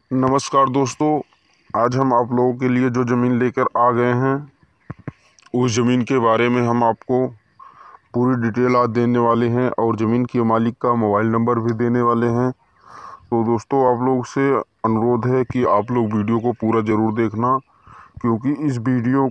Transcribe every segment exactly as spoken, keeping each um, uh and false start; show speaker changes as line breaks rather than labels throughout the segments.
नमस्कार दोस्तों, आज हम आप लोगों के लिए जो ज़मीन लेकर आ गए हैं उस ज़मीन के बारे में हम आपको पूरी डिटेल आज देने वाले हैं और ज़मीन के मालिक का मोबाइल नंबर भी देने वाले हैं। तो दोस्तों, आप लोग से अनुरोध है कि आप लोग वीडियो को पूरा ज़रूर देखना, क्योंकि इस वीडियो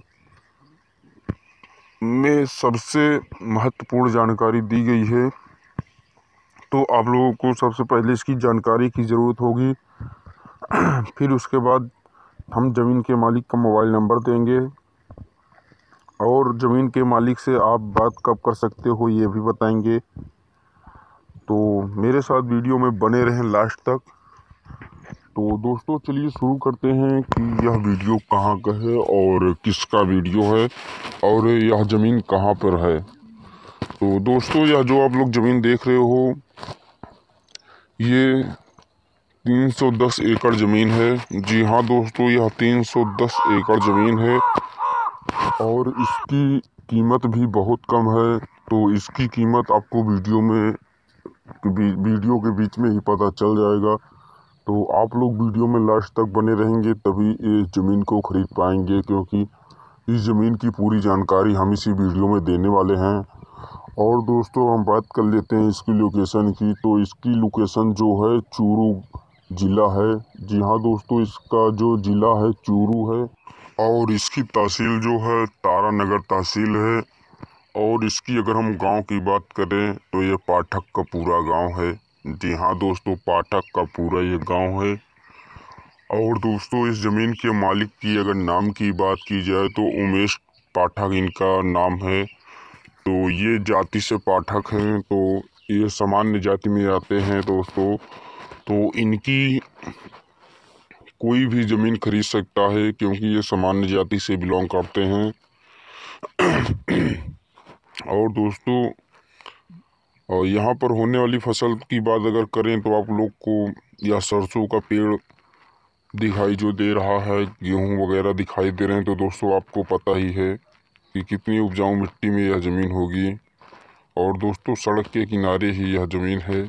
में सबसे महत्वपूर्ण जानकारी दी गई है। तो आप लोगों को सबसे पहले इसकी जानकारी की ज़रूरत होगी, फिर उसके बाद हम ज़मीन के मालिक का मोबाइल नंबर देंगे और ज़मीन के मालिक से आप बात कब कर सकते हो ये भी बताएंगे। तो मेरे साथ वीडियो में बने रहें लास्ट तक। तो दोस्तों, चलिए शुरू करते हैं कि यह वीडियो कहाँ का है और किसका वीडियो है और यह ज़मीन कहाँ पर है। तो दोस्तों, यह जो आप लोग ज़मीन देख रहे हो ये तीन सौ दस एकड़ ज़मीन है। जी हाँ दोस्तों, यह तीन सौ दस एकड़ ज़मीन है और इसकी कीमत भी बहुत कम है। तो इसकी कीमत आपको वीडियो में वीडियो के बीच में ही पता चल जाएगा। तो आप लोग वीडियो में लास्ट तक बने रहेंगे तभी इस ज़मीन को ख़रीद पाएंगे, क्योंकि इस ज़मीन की पूरी जानकारी हम इसी वीडियो में देने वाले हैं। और दोस्तों, हम बात कर लेते हैं इसकी लोकेशन की। तो इसकी लोकेशन जो है चूरू ज़िला है। जी हाँ दोस्तों, इसका जो ज़िला है चूरू है और इसकी तहसील जो है तारानगर तहसील है। और इसकी अगर हम गांव की बात करें तो ये पाठक का पूरा गांव है। जी हाँ दोस्तों, पाठक का पूरा ये गांव है। और दोस्तों, इस ज़मीन के मालिक की अगर नाम की बात की जाए तो उमेश पाठक इनका नाम है। तो ये जाति से पाठक हैं, तो ये सामान्य जाति में आते हैं दोस्तों। तो इनकी कोई भी ज़मीन खरीद सकता है, क्योंकि ये सामान्य जाति से बिलोंग करते हैं। और दोस्तों, और यहाँ पर होने वाली फसल की बात अगर करें तो आप लोग को यह सरसों का पेड़ दिखाई जो दे रहा है, गेहूँ वगैरह दिखाई दे रहे हैं। तो दोस्तों, आपको पता ही है कि कितनी उपजाऊ मिट्टी में यह ज़मीन होगी। और दोस्तों, सड़क के किनारे ही यह ज़मीन है।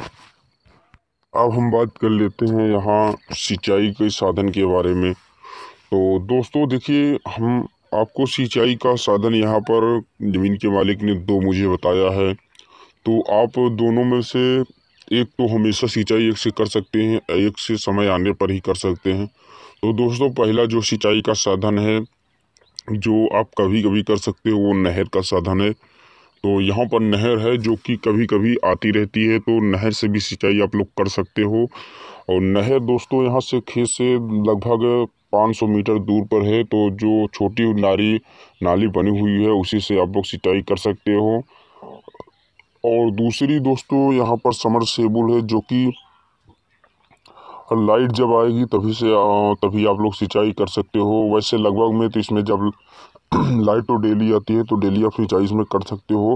अब हम बात कर लेते हैं यहाँ सिंचाई के साधन के बारे में। तो दोस्तों देखिए, हम आपको सिंचाई का साधन यहाँ पर ज़मीन के मालिक ने दो मुझे बताया है। तो आप दोनों में से एक तो हमेशा सिंचाई एक से कर सकते हैं, एक से समय आने पर ही कर सकते हैं। तो दोस्तों, पहला जो सिंचाई का साधन है जो आप कभी कभी कर सकते हो वो नहर का साधन है। तो यहाँ पर नहर है जो कि कभी कभी आती रहती है, तो नहर से भी सिंचाई आप लोग कर सकते हो। और नहर दोस्तों यहाँ से खेत से लगभग पाँच सौ मीटर दूर पर है। तो जो छोटी नाली नाली बनी हुई है उसी से आप लोग सिंचाई कर सकते हो। और दूसरी दोस्तों, यहाँ पर समरसेबुल है जो कि लाइट जब आएगी तभी से तभी आप लोग सिंचाई कर सकते हो। वैसे लगभग में तो इसमें जब लाइट तो डेली आती है तो डेली आप सिंचाई इसमें कर सकते हो।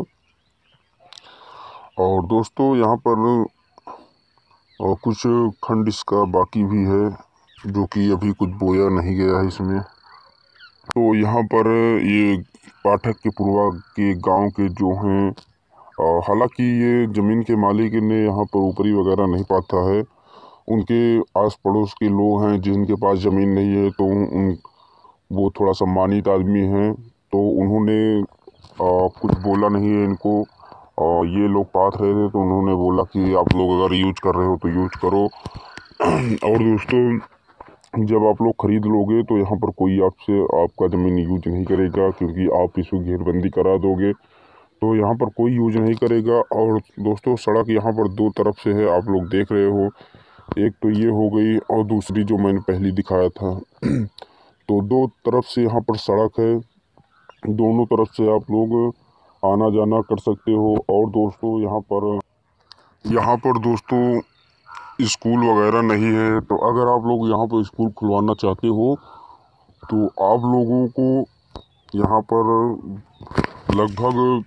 और दोस्तों, यहाँ पर और कुछ खंड इसका बाकी भी है जो कि अभी कुछ बोया नहीं गया है इसमें। तो यहाँ पर ये पाठक के पूर्वा के गांव के जो हैं, हालांकि ये ज़मीन के मालिक ने यहाँ पर ऊपरी वगैरह नहीं पाता है। उनके आस पड़ोस के लोग हैं जिनके पास ज़मीन नहीं है, तो उन वो थोड़ा सम्मानित आदमी हैं, तो उन्होंने आ, कुछ बोला नहीं है इनको। और ये लोग पात रहे थे तो उन्होंने बोला कि आप लोग अगर यूज कर रहे हो तो यूज करो। और दोस्तों, जब आप लोग ख़रीद लोगे तो यहाँ पर कोई आपसे आपका ज़मीन यूज नहीं करेगा, क्योंकि आप इसको घेरबंदी करा दोगे तो यहाँ पर कोई यूज नहीं करेगा। और दोस्तों, सड़क यहाँ पर दो तरफ से है, आप लोग देख रहे हो। एक तो ये हो गई और दूसरी जो मैंने पहले दिखाया था। तो दो तरफ से यहाँ पर सड़क है, दोनों तरफ से आप लोग आना जाना कर सकते हो। और दोस्तों, यहाँ पर यहाँ पर दोस्तों स्कूल वगैरह नहीं है, तो अगर आप लोग यहाँ पर स्कूल खुलवाना चाहते हो तो आप लोगों को यहाँ पर लगभग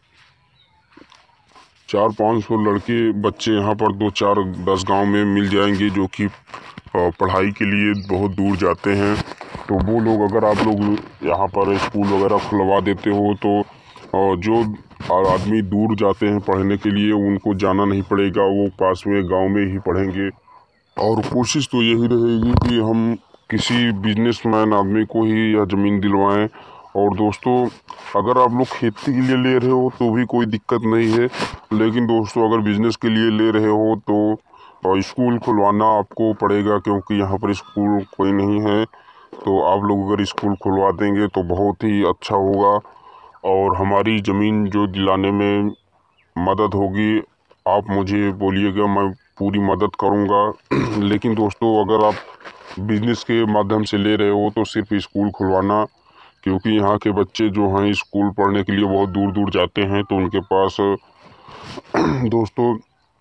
चार पाँच सौ लड़के बच्चे यहाँ पर दो चार दस गांव में मिल जाएंगे जो कि पढ़ाई के लिए बहुत दूर जाते हैं। तो वो लोग अगर आप लोग यहाँ पर स्कूल वगैरह खुलवा देते हो तो जो आदमी दूर जाते हैं पढ़ने के लिए उनको जाना नहीं पड़ेगा, वो पास में गांव में ही पढ़ेंगे। और कोशिश तो यही रहेगी कि हम किसी बिजनेसमैन आदमी को ही यह ज़मीन दिलवाएं। और दोस्तों, अगर आप लोग खेती के लिए ले रहे हो तो भी कोई दिक्कत नहीं है, लेकिन दोस्तों अगर बिजनेस के लिए ले रहे हो तो स्कूल खुलवाना आपको पड़ेगा, क्योंकि यहाँ पर स्कूल कोई नहीं है। तो आप लोग अगर स्कूल खुलवा देंगे तो बहुत ही अच्छा होगा और हमारी ज़मीन जो दिलाने में मदद होगी। आप मुझे बोलिएगा, मैं पूरी मदद करूँगा। लेकिन दोस्तों, अगर आप बिजनेस के माध्यम से ले रहे हो तो सिर्फ स्कूल खुलवाना, क्योंकि यहाँ के बच्चे जो हैं स्कूल पढ़ने के लिए बहुत दूर दूर जाते हैं, तो उनके पास दोस्तों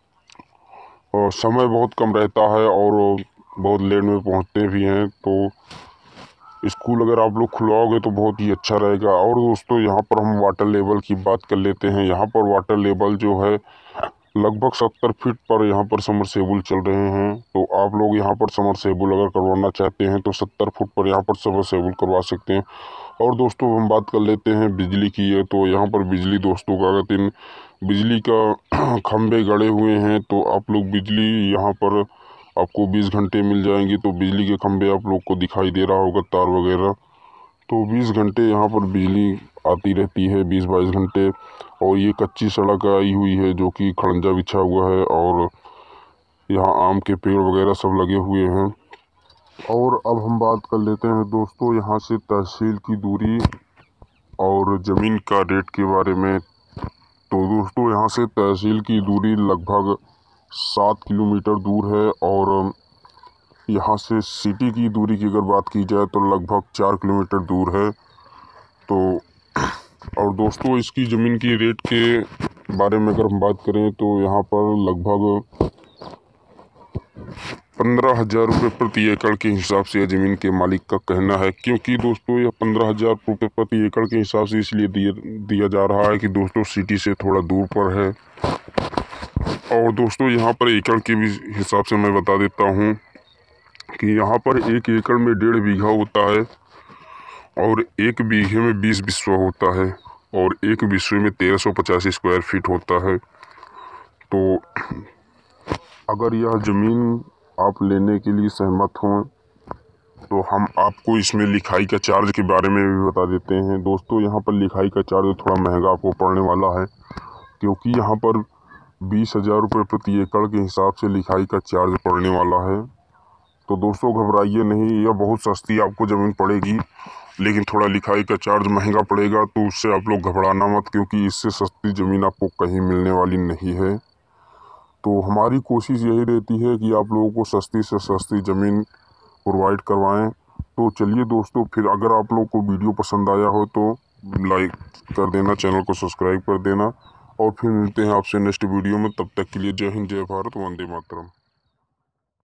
समय बहुत कम रहता है और बहुत लेट में पहुँचते भी हैं। तो स्कूल अगर आप लोग खुलवाओगे तो बहुत ही अच्छा रहेगा। और दोस्तों, यहाँ पर हम वाटर लेवल की बात कर लेते हैं। यहाँ पर वाटर लेवल जो है लगभग सत्तर फीट पर यहाँ पर समरसेबुल चल रहे हैं। तो आप लोग यहाँ पर समरसेबुल अगर करवाना चाहते हैं तो सत्तर फुट पर यहाँ पर समरसेबुल करवा सकते हैं। और दोस्तों, हम बात कर लेते हैं बिजली की है। तो यहाँ पर बिजली दोस्तों का अगर तीन बिजली का खंभे गड़े हुए हैं, तो आप लोग बिजली यहाँ पर आपको बीस घंटे मिल जाएंगी। तो बिजली के खंभे आप लोग को दिखाई दे रहा होगा, तार वगैरह, तो बीस घंटे यहाँ पर बिजली आती रहती है, बीस बाईस घंटे। और ये कच्ची सड़क आई हुई है जो कि खड़ंजा बिछा हुआ है और यहाँ आम के पेड़ वगैरह सब लगे हुए हैं। और अब हम बात कर लेते हैं दोस्तों यहाँ से तहसील की दूरी और ज़मीन का रेट के बारे में। तो दोस्तों, यहाँ से तहसील की दूरी लगभग सात किलोमीटर दूर है और यहाँ से सिटी की दूरी की अगर बात की जाए तो लगभग चार किलोमीटर दूर है। तो और दोस्तों, इसकी ज़मीन की रेट के बारे में अगर हम बात करें तो यहाँ पर लगभग पंद्रह हज़ार रुपये प्रति एकड़ के हिसाब से ज़मीन के मालिक का कहना है। क्योंकि दोस्तों, यह पंद्रह हज़ार रुपये प्रति एकड़ के हिसाब से इसलिए दिया दिया जा रहा है कि दोस्तों सिटी से थोड़ा दूर पर है। और दोस्तों, यहाँ पर एकड़ के भी हिसाब से मैं बता देता हूँ कि यहाँ पर एक एकड़ में डेढ़ बीघा होता है और एक बीघे में बीस बिस्वा होता है और एक बिस्वे में तेरह सौ पचास स्क्वायर फीट होता है। तो अगर यह ज़मीन आप लेने के लिए सहमत हों तो हम आपको इसमें लिखाई का चार्ज के बारे में भी बता देते हैं। दोस्तों, यहाँ पर लिखाई का चार्ज थोड़ा महंगा आपको पड़ने वाला है, क्योंकि यहाँ पर बीस हज़ार रुपये प्रति एकड़ के हिसाब से लिखाई का चार्ज पड़ने वाला है। तो दोस्तों, घबराइए नहीं, यह बहुत सस्ती आपको ज़मीन पड़ेगी, लेकिन थोड़ा लिखाई का चार्ज महंगा पड़ेगा। तो उससे आप लोग घबराना मत, क्योंकि इससे सस्ती ज़मीन आपको कहीं मिलने वाली नहीं है। तो हमारी कोशिश यही रहती है कि आप लोगों को सस्ती से सस्ती ज़मीन प्रोवाइड करवाएं। तो चलिए दोस्तों, फिर अगर आप लोग को वीडियो पसंद आया हो तो लाइक कर देना, चैनल को सब्सक्राइब कर देना और फिर मिलते हैं आपसे नेक्स्ट वीडियो में। तब तक के लिए जय हिंद, जय भारत, वंदे मातरम।